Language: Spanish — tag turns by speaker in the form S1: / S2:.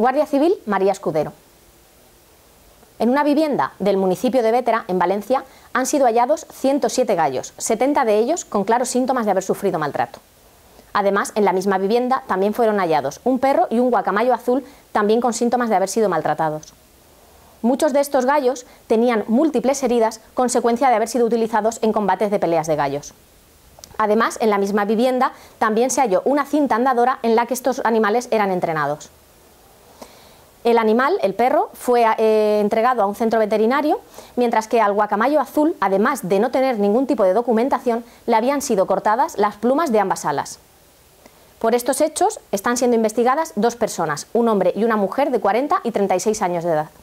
S1: Guardia Civil María Escudero. En una vivienda del municipio de Bétera, en Valencia, han sido hallados 107 gallos, 70 de ellos con claros síntomas de haber sufrido maltrato. Además, en la misma vivienda también fueron hallados un perro y un guacamayo azul, también con síntomas de haber sido maltratados. Muchos de estos gallos tenían múltiples heridas, consecuencia de haber sido utilizados en combates de peleas de gallos. Además, en la misma vivienda también se halló una cinta andadora en la que estos animales eran entrenados. El animal, el perro, fue entregado a un centro veterinario, mientras que al guacamayo azul, además de no tener ningún tipo de documentación, le habían sido cortadas las plumas de ambas alas. Por estos hechos están siendo investigadas 2 personas, un hombre y una mujer de 40 y 36 años de edad.